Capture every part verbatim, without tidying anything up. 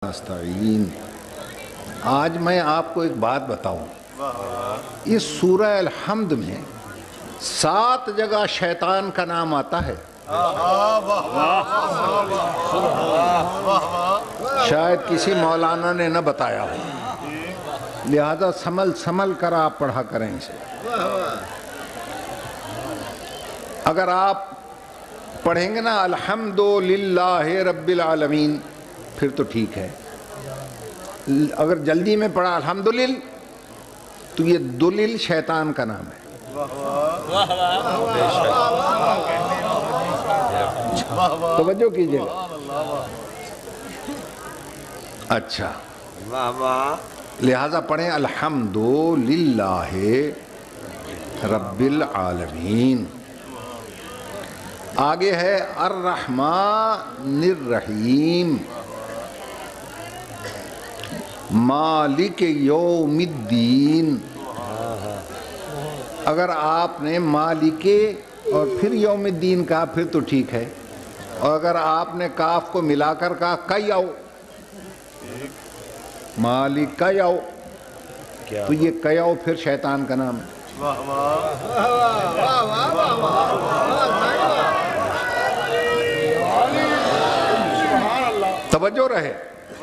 نستعین۔ آج میں آپ کو ایک بات بتاؤں، اس سورہ الحمد میں سات جگہ شیطان کا نام آتا ہے۔ شاید کسی مولانا نے نہ بتایا ہو، لہذا سمل سمل کر آپ پڑھا کریں اسے۔ اگر آپ پڑھیں گے نا الحمدللہ رب العالمین پھر تو ٹھیک ہے، اگر جلدی میں پڑھا الحمدللہ تو یہ دلل شیطان کا نام ہے۔ توجہ کیجئے گا۔ اچھا، لہذا پڑھیں الحمدللہ رب العالمین۔ آگے ہے الرحمن الرحیم، مالک یوم الدین۔ اگر آپ نے مالک اور پھر یوم الدین کہا پھر تو ٹھیک ہے، اور اگر آپ نے کاف کو ملا کر کہا کیو، مالک کیو، تو یہ کیو پھر شیطان کا نام ہے۔ توجہ رہے۔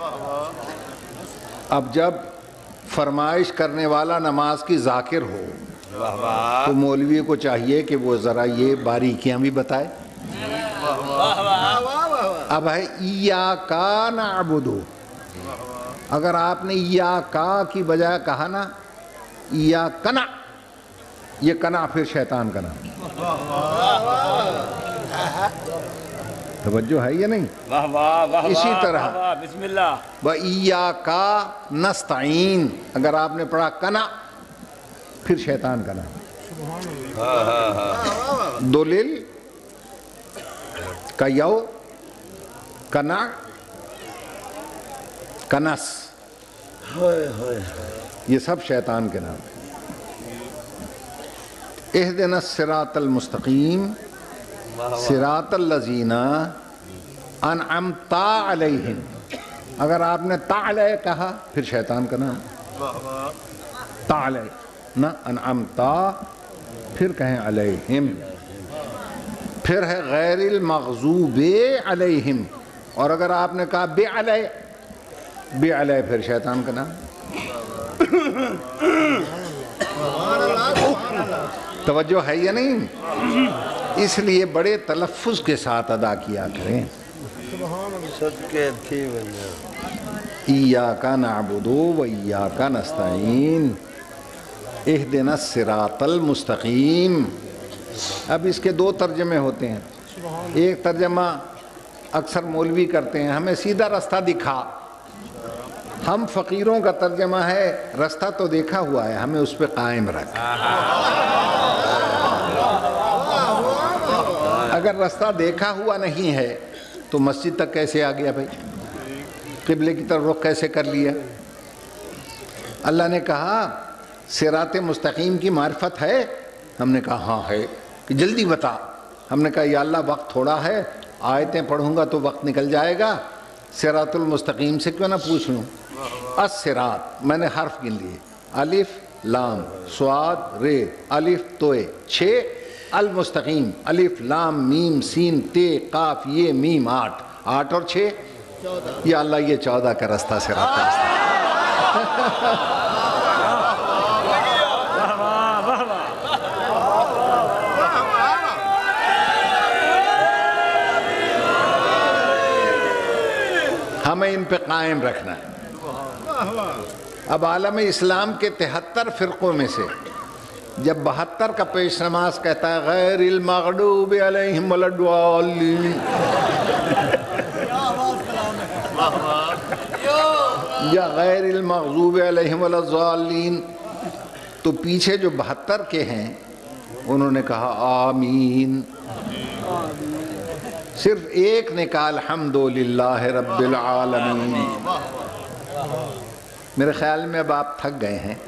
اب جب فرمائش کرنے والا نماز کی ذاکر ہو تو مولوی کو چاہیے کہ وہ ذرا یہ باریکیاں بھی بتائے۔ اب ہے ایاک نعبد، اگر آپ نے ایاک کی بجائے کہا نا ایاک نا، یہ کنا پھر شیطان کا نام۔ توجہ ہے یا نہیں؟ اسی طرح بسم اللہ وَإِيَّاكَ نَسْتَعِينُ، اگر آپ نے پڑھا کنا پھر شیطان کا نام۔ دلل، کیو، کنا، کنس، یہ سب شیطان کے نام ہیں۔ اہدنا الصراط المستقیم صراط الذین انعمت علیہم، اگر آپ نے تا علیہ کہا پھر شیطان کا نام۔ تا علیہ نہ انعمت، پھر کہیں علیہم۔ پھر ہے غیر المغضوب علیہم، اور اگر آپ نے کہا بے علیہ، بے علیہ پھر شیطان کا نام۔ توجہ ہے یا نہیں؟ اس لیے بڑے تلفظ کے ساتھ ادا کیا کریں۔ ایاک نعبد و ایاک نستعین اہدنا الصراط المستقیم۔ اب اس کے دو ترجمے ہوتے ہیں۔ ایک ترجمہ اکثر مولوی کرتے ہیں، ہمیں سیدھا رستہ دکھا۔ ہم فقیروں کا ترجمہ ہے رستہ تو دیکھا ہوا ہے، ہمیں اس پہ قائم رکھ۔ اگر رستہ دیکھا ہوا نہیں ہے تو مسجد تک کیسے آ گیا بھائی؟ قبلے کی طرف رخ کیسے کر لیا؟ اللہ نے کہا صراط مستقیم کی معرفت ہے؟ ہم نے کہا ہاں ہے، کہ جلدی بتا۔ ہم نے کہا یا اللہ وقت تھوڑا ہے، آیتیں پڑھوں گا تو وقت نکل جائے گا، صراط المستقیم سے کیوں نہ پوچھ لوں۔ الصراط میں نے حرف گن لیے، الف لام صاد رے، الف توے چھ، المستقیم الف لام میم سین تے قاف یہ میم آٹھ، آٹھ اور چھ یا اللہ یہ چودہ کا رستہ صراط کا رستہ۔ ہمیں ان پہ قائم رکھنا ہے۔ اب عالم اسلام کے تہتر فرقوں میں سے جب بہتر کا پیش نماز کہتا ہے غیر المغضوب علیہم ولا الضالین، یا غیر المغضوب علیہم ولا الضالین، تو پیچھے جو بہتر کے ہیں انہوں نے کہا آمین۔ صرف ایک نے کہا الحمدللہ رب العالمین۔ میرے خیال میں اب آپ تھک گئے ہیں۔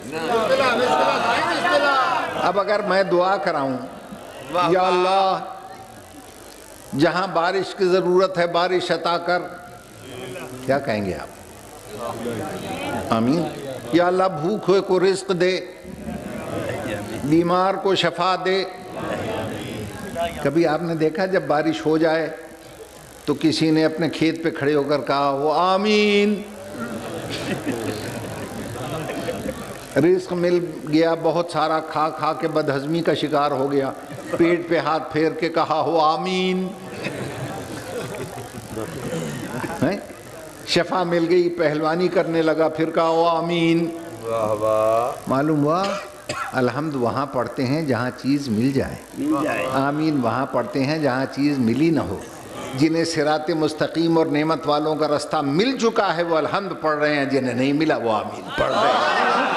اب اگر میں دعا کراؤں یا اللہ جہاں بارش کی ضرورت ہے بارش عطا کر، کیا کہیں گے آپ؟ آمین۔ یا اللہ بھوکے کو رزق دے، بیمار کو شفا دے۔ کبھی آپ نے دیکھا جب بارش ہو جائے تو کسی نے اپنے کھیت پہ کھڑے ہو کر کہا ہو آمین؟ رزق مل گیا بہت سارا، کھا کھا کے بدہضمی کا شکار ہو گیا، پیٹ پہ ہاتھ پھیر کے کہا ہو آمین؟ شفا مل گئی، پہلوانی کرنے لگا، پھر کہا ہو آمین؟ معلوم ہوا الحمد وہاں پڑھتے ہیں جہاں چیز مل جائے، آمین وہاں پڑھتے ہیں جہاں چیز ملی نہ ہو۔ جنہیں صراط مستقیم اور نعمت والوں کا رستہ مل چکا ہے وہ الحمد پڑھ رہے ہیں، جنہیں نہیں ملا وہ آمین پڑھ رہے ہیں۔